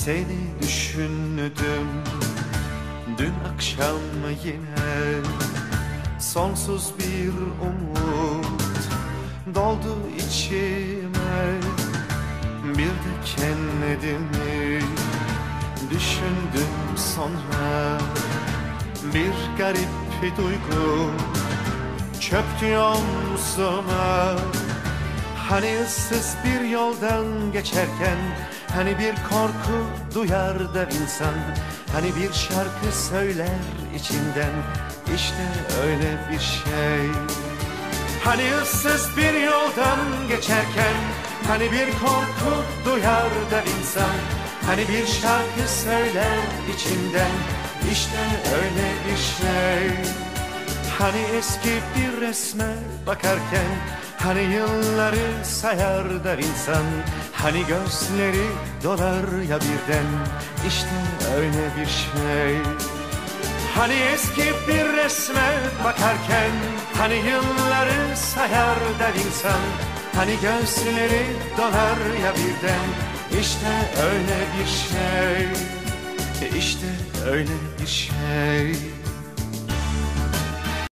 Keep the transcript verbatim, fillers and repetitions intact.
Seni düşündüm dün akşam yine, sonsuz bir umut doldu içime. Bir de kendimi düşündüm sonra, bir garip bir duygu çöktü omzuma. Hani ıssız bir yoldan geçerken, hani bir korku duyar da insan, hani bir şarkı söyler içinden, işte öyle bir şey. Hani ıssız bir yoldan geçerken, hani bir korku duyar da insan, hani bir şarkı söyler içinden, işte öyle bir şey. Hani eski bir resme bakarken, hani yılları sayar da insan, hani gözleri dolar ya birden, işte öyle bir şey. Hani eski bir resme bakarken, hani yılları sayar da insan, hani gözleri dolar ya birden, işte öyle bir şey. İşte öyle bir şey.